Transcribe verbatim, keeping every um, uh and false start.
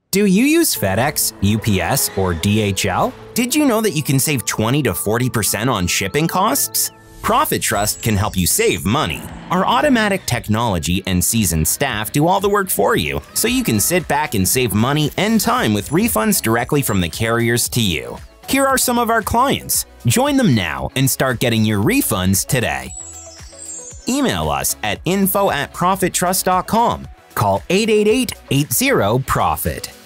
Do you use FedEx, U P S, or D H L? Did you know that you can save twenty to forty percent on shipping costs? Profit Trust can help you save money. Our automatic technology and seasoned staff do all the work for you, so you can sit back and save money and time with refunds directly from the carriers to you. Here are some of our clients. Join them now and start getting your refunds today. Email us at info at profit trust dot com. Call eight eight eight, eight zero, profit.